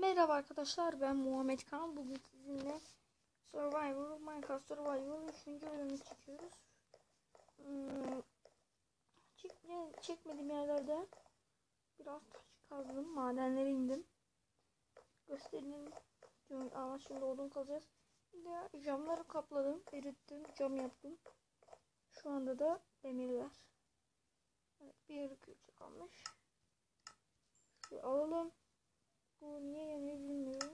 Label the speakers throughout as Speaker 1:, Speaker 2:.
Speaker 1: Merhaba arkadaşlar, ben Muhammed Kan. Bugün sizinle Minecraft Survivor 3. bölümünü çekiyoruz. Çekmediğim yerlerde biraz taş kazdım, madenlere indim. Göstereyim. Şimdi odun kazacağız. Bir de camları kapladım, erittim, cam yaptım. Şu anda da demirler. Evet, bir yarı külçe kalmış. Şöyle alalım. Bu niye yanıyor bilmiyorum.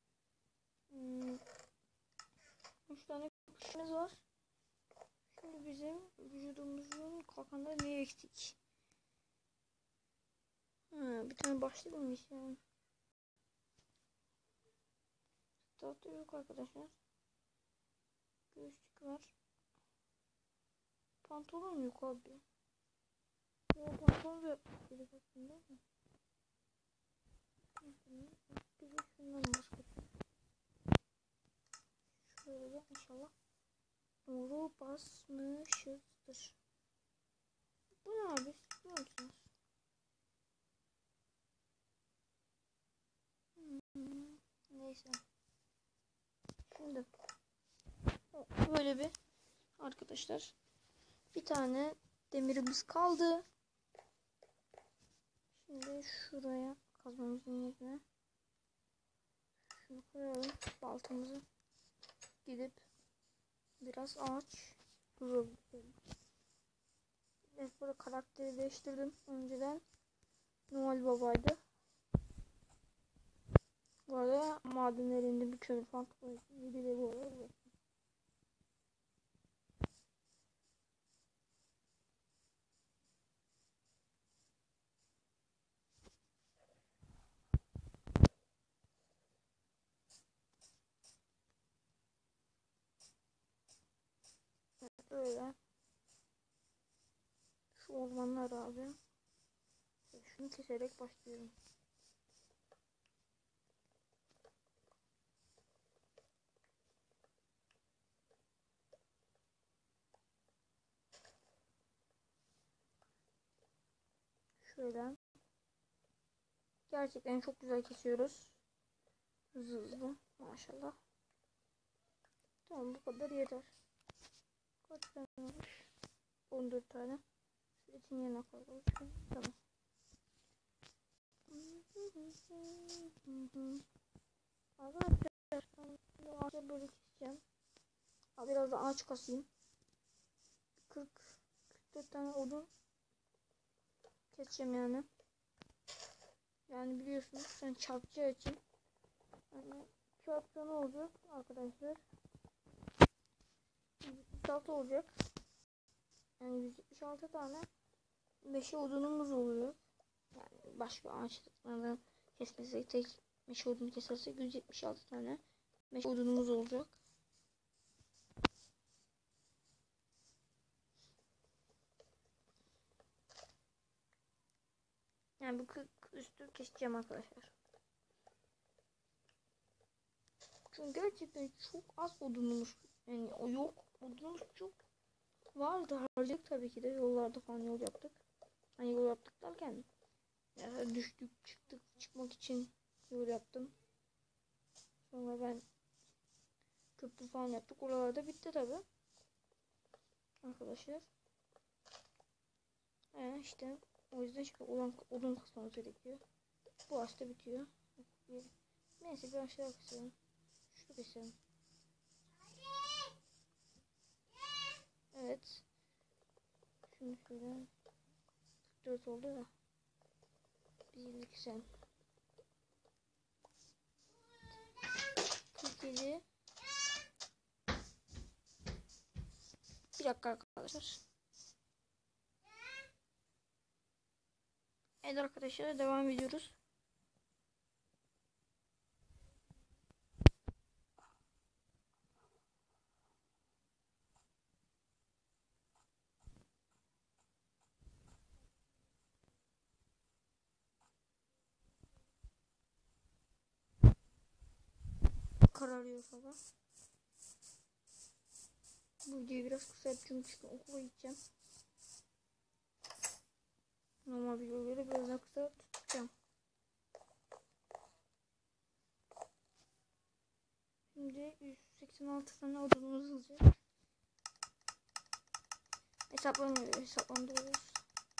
Speaker 1: 3 tane pişimiz var. Şimdi bizim vücudumuzun kalkanları niye eksik? Bir tane başlamış yani. Tahta yok arkadaşlar. Göğüslük var. Pantolon yok abi. O pantolon da yapmak aslında. Bir de şundan başka. Şöyle inşallah. Doğru basmışızdır. Bu ne abi? Biliyor musunuz? Neyse. Şimdi böyle bir arkadaşlar. Bir tane demirimiz kaldı. Şimdi şuraya kazmamızın yerine şunu koyalım. Baltamızı gidip biraz ağaç durabilirim. Evet, burada karakteri değiştirdim. Önceden Noel Baba'ydı. Bu arada madenlerinde bir kömür falan koydum. Bir de bu arada. Evet, öyle. Şu ormanlar abi. Şunu keserek başlıyorum. Şöyle. Gerçekten çok güzel kesiyoruz. Hızlı hızlı. Maşallah. Tamam, bu kadar yeter. Kaç tane olmuş? 14 tane. Şu etin yerine koyalım. Tamam. Arkadaşlar ağaçları böyle keseceğim. Biraz da ağaç kasayım. 44 tane odun keseceğim yani. Yani biliyorsunuz sen çarpacağı için yani çarpsa ne olacak arkadaşlar? 176 olacak. Yani 176 tane meşe odunumuz oluyor. Yani başka ağaçlardan kesmesek, tek meşe odunu kesersek 176 tane meşe odunumuz olacak. Yani bu 40 üstü keseceğim arkadaşlar. Çünkü gerçekten çok az odunumuz, yani o yok, odunumuz çok vardı, harcadık tabii ki de, yollarda falan yol yaptık. Hani yol yaptık derken yani düştük çıkmak için yol yaptım. Sonra ben köprü falan yaptık, oralarda bitti tabii arkadaşlar. İşte o yüzden şimdi odun kasmamız gerekiyor. Bu ağaçta bitiyor. Neyse bir aşağı keselim. Şunu keselim. Evet. Şunu şöyle 44 oldu da bir keselim. 47. Bir dakika arkadaşlar. Evet arkadaşlar, devam ediyoruz. Kararıyor falan. Bu videoyu biraz kısa yapacağım çünkü okula gideceğim. Normal videoları biraz daha kısa tutacağım. Şimdi 186 tane odunumuz olacak. Hesaplandırıyoruz.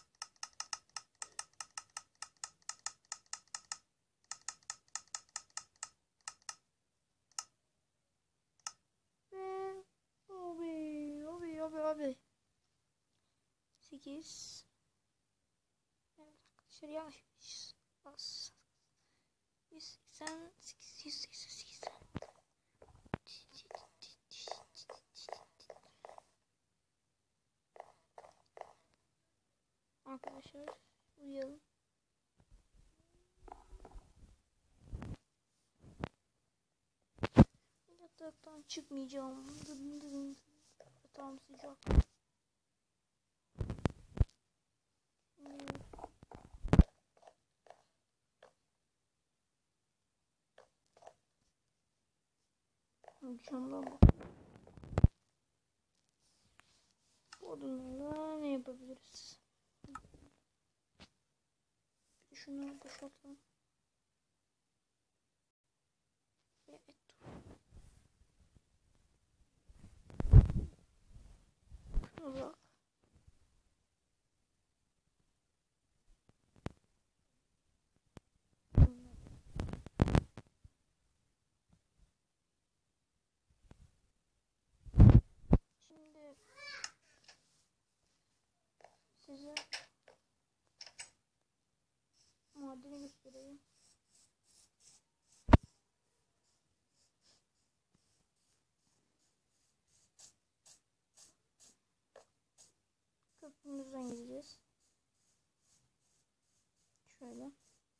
Speaker 1: Ve abi. 8. Evet arkadaşlar yavaş. Bas. 188. Arkadaşlar uyuyalım. Yataktan çıkmayacağım. Tam sıcak. Camdan bak. Odunlarla ne yapabiliriz? Şunu boşaltalım. Evet. Şunu bırak. Şimdi size madeni göstereyim. Köprümüzden gideceğiz. Şöyle.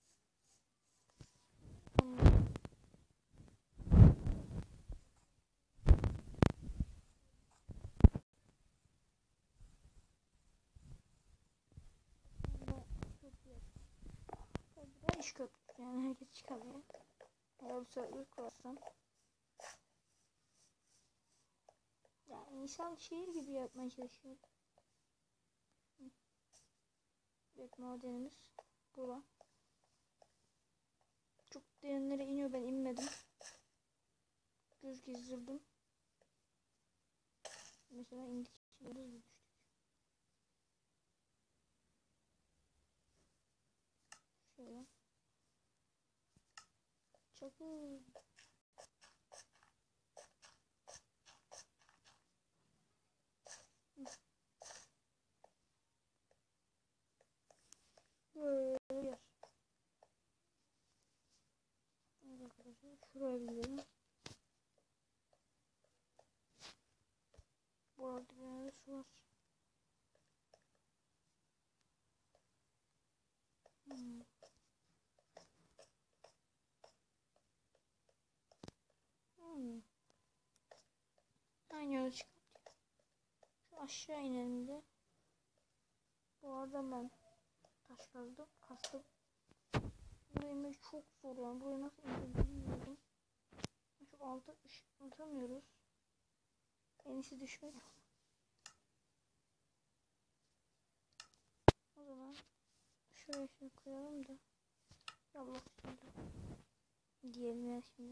Speaker 1: İş köprüsü yani herkes çıkamıyor. Eğer bir server kurarsam. Yani insan şehir gibi yapmaya çalışıyor. Evet madenimiz bura. Çok derinlere iniyor, ben inmedim. Göz gezdirdim. Mesela indik şimdi düştük. Şöyle. Çakıl. Böyle yer. Evet arkadaşlar şuraya gidelim. Bu arada bir yerde su var. Aynı yola çıkartıyor. Şu aşağı inelim de. Bu arada ben taş kastım. Buraya inmek çok zor yani. Buraya nasıl ineceğimi bilmiyorum. Şu altı atamıyoruz. En iyisi düşmek. O zaman şuraya şunu koyalım da. Yallah şimdi. Diyelim ya şimdi.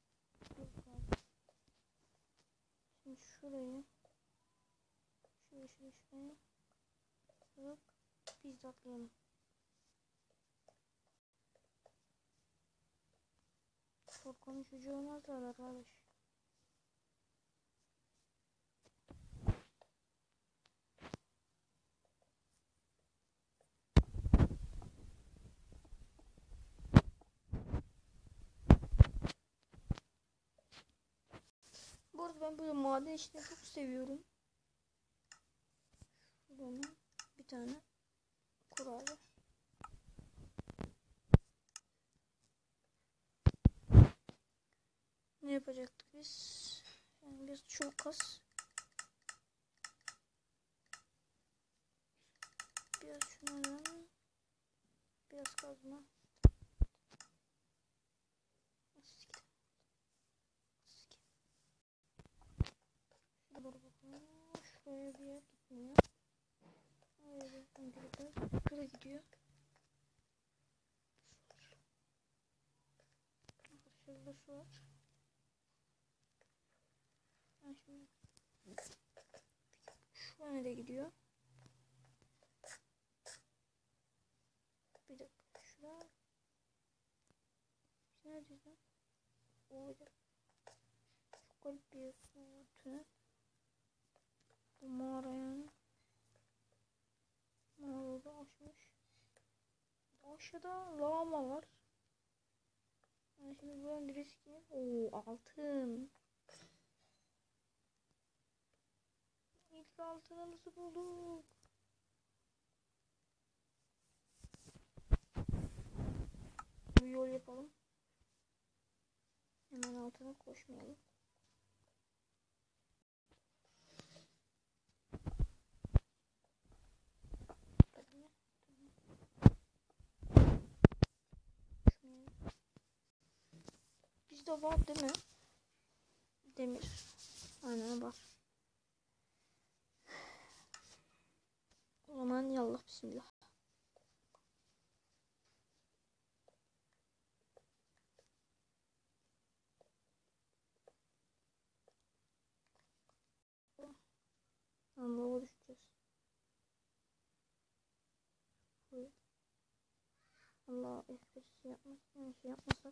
Speaker 1: Şimdi şurayı. Şuraya. Hop. Biz atlayalım. Korkunun çocuğu olmazlar arkadaş. Bu arada ben böyle maden işini çok seviyorum. Şuradan bir tane kurabiye. Ne yapacaktık biz? Yani biraz çok az. Biraz şunlardan. Biraz kazma. Şuraya bir yer gitmiyor. Oraya bir şuraya gidiyor. Şurada su var. Ha, şimdi şu nereye gidiyor? Bir dakika şuraya. Neredeyiz lan? Orada. Çok garip bir tünel. Bu mağara yani. Mağarada açmış. Aşağıda lama var. Yani şimdi buranın riski. Oo, altın. İlk altınımızı bulduk. Bir yol yapalım. Hemen altına koşmayalım. Bizde var değil mi? Demir. Aynen var. O zaman yallah bismillah. Lava düşeceğiz. Allah F5 yapmasak.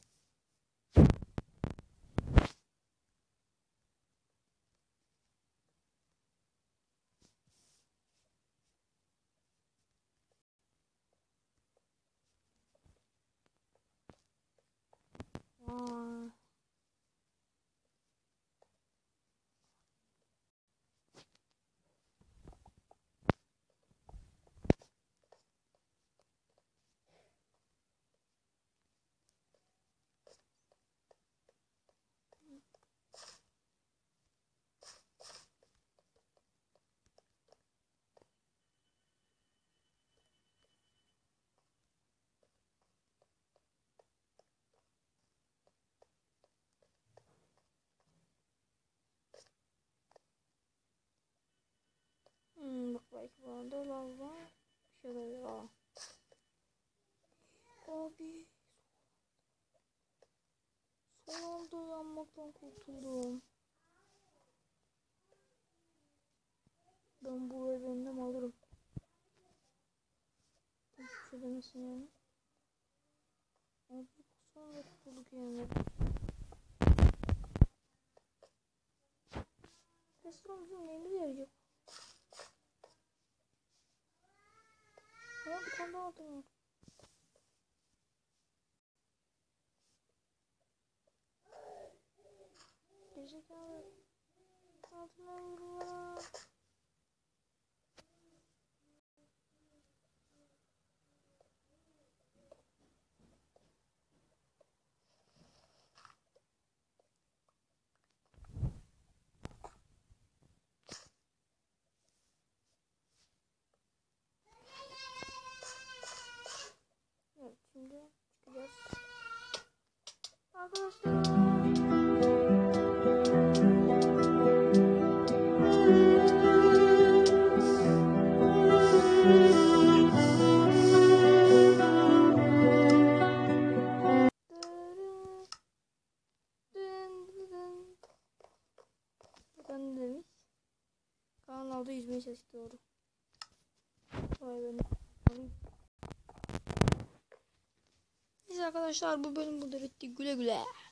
Speaker 1: Vay. Bak belki bu arada lava bir şey oluyor. Abi son anda yanmaktan kurtuldum. Ben burayı benden alırım. Hiçbir şey demesin yani. Abi sonra kurtulduk yani. Restoran bizim neyimize yarayacak? Ama bir tane daha altın var. Gerizekalı. Altına vurma. Evet şimdi çıkacağız. Arkadaşlar. Bakalım demiş. Kanalda yüzmeye çalıştı doğru. Vay be. Neyse arkadaşlar bu bölüm burada bitti. Güle güle.